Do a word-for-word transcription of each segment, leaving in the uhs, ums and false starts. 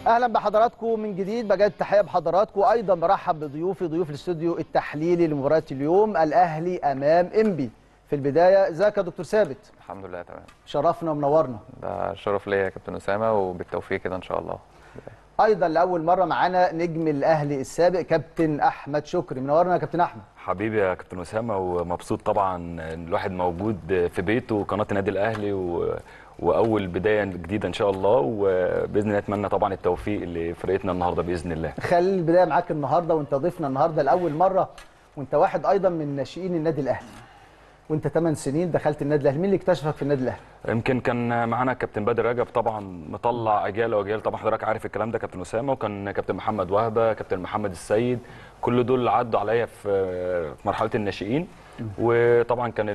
اهلا بحضراتكم من جديد، بجد تحيه بحضراتكم. ايضا برحب بضيوفي ضيوف الاستوديو التحليلي لمباراه اليوم، الاهلي امام انبي. في البدايه ازيك يا دكتور ثابت؟ الحمد لله تمام. شرفنا ومنورنا. ده شرف ليا يا كابتن اسامه، وبالتوفيق كده ان شاء الله. ايضا لاول مره معانا نجم الاهلي السابق كابتن احمد شكري. منورنا يا كابتن احمد. حبيبي يا كابتن اسامه، ومبسوط طبعا ان الواحد موجود في بيته وقناه النادي الاهلي و... واول بدايه جديده ان شاء الله، وباذن الله اتمنى طبعا التوفيق لفرقتنا النهارده باذن الله. خلي البدايه معاك النهارده، وانت ضيفنا النهارده لاول مره، وانت واحد ايضا من ناشئين النادي الاهلي، وانت ثمان سنين دخلت النادي الاهلي. مين اللي اكتشفك في النادي الاهلي؟ يمكن كان معانا كابتن بدر رجب، طبعا مطلع اجيال واجيال، طبعا حضرتك عارف الكلام ده كابتن اسامه، وكان كابتن محمد وهبه، كابتن محمد السيد، كل دول عدوا عليا في في مرحله الناشئين. وطبعا كان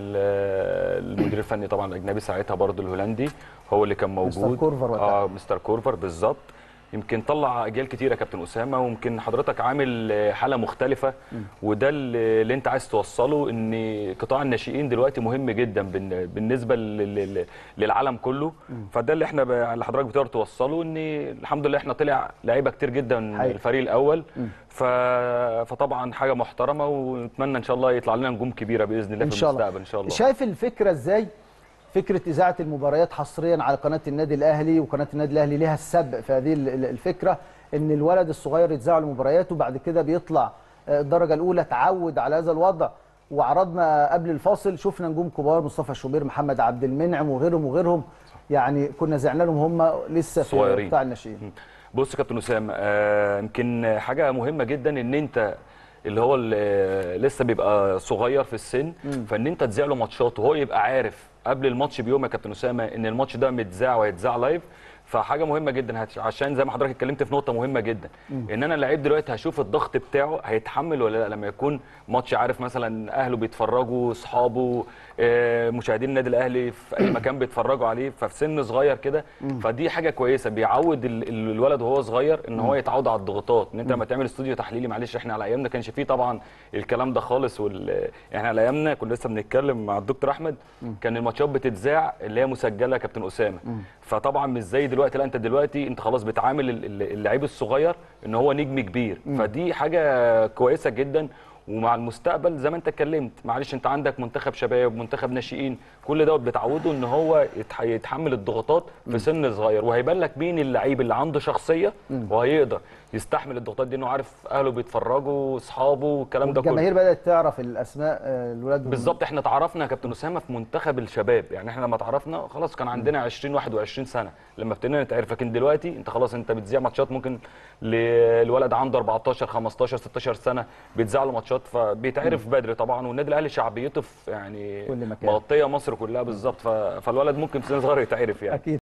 المدير الفني طبعا الاجنبي ساعتها برضو الهولندي هو اللي كان موجود، مستر كورفر وقتها. اه مستر كورفر بالظبط. يمكن طلع اجيال كتيره يا كابتن اسامه، ويمكن حضرتك عامل حاله مختلفه، وده اللي انت عايز توصله، ان قطاع الناشئين دلوقتي مهم جدا بالنسبه للعالم كله. فده اللي احنا اللي حضرتك بتقدر توصله، ان الحمد لله احنا طلع لعيبه كتير جدا من الفريق الاول. ف... فطبعا حاجه محترمه، ونتمنى ان شاء الله يطلع لنا نجوم كبيره باذن الله في المستقبل ان شاء الله. شايف الفكره ازاي؟ فكرة إذاعة المباريات حصريا على قناة النادي الأهلي، وقناة النادي الأهلي لها السبق في هذه الفكرة، إن الولد الصغير يتذاع المباريات وبعد كده بيطلع الدرجة الأولى، تعود على هذا الوضع. وعرضنا قبل الفاصل شفنا نجوم كبار، مصطفى شوبير، محمد عبد المنعم، وغيرهم وغيرهم، يعني كنا زعنا لهم هم لسه في قطاع الناشئين. بص يا كابتن أسامة، يمكن آه حاجة مهمة جدا إن أنت اللي هو اللي لسه بيبقى صغير في السن، مم. فان انت تذيع له ماتشات وهو يبقى عارف قبل الماتش بيوم يا كابتن اسامه ان الماتش ده متذاع وهيتذاع لايف. فحاجه مهمه جدا، عشان زي ما حضرتك اتكلمت في نقطه مهمه جدا، مم. ان انا اللعيب دلوقتي هشوف الضغط بتاعه هيتحمل ولا لا لما يكون ماتش، عارف مثلا اهله بيتفرجوا، اصحابه، مشاهدين النادي الاهلي في اي مكان بيتفرجوا عليه، ففي سن صغير كده. فدي حاجه كويسه، بيعود الولد وهو صغير ان هو يتعود على الضغوطات. ان انت لما تعمل استوديو تحليلي، معلش احنا على ايامنا كانش فيه طبعا الكلام ده خالص، وال... احنا على ايامنا كنا لسه بنتكلم مع الدكتور احمد، كان الماتشات بتتذاع اللي هي مسجله يا كابتن اسامه. فطبعا مش زي دلوقتي، لا انت دلوقتي انت خلاص بتعامل اللعيب الصغير ان هو نجم كبير. فدي حاجه كويسه جدا، ومع المستقبل زي ما انت اتكلمت، معلش انت عندك منتخب شباب، منتخب ناشئين، كل دوت بتعوده ان هو يتحمل الضغوطات في سن صغير، وهيبان لك مين اللعيب اللي عنده شخصيه وهيقدر يستحمل الضغوطات دي، انه عارف اهله بيتفرجوا، اصحابه، والكلام ده كله. الجماهير بدات تعرف الاسماء الولاد بالظبط. احنا تعرفنا يا كابتن اسامه في منتخب الشباب، يعني احنا لما تعرفنا خلاص كان عندنا عشرين واحد وعشرين سنه لما ابتدينا نتعرف. لكن دلوقتي انت خلاص انت بتذيع ماتشات، ممكن للولد عنده أربعتاشر خمستاشر ستاشر سنه بيتذاع له ماتشات، فبيتعرف بدري طبعا. والنادي الاهلي شعبيته في يعني مغطيه مصر كلها بالظبط، فالولد ممكن في سن صغير يتعرف يعني. أكيد.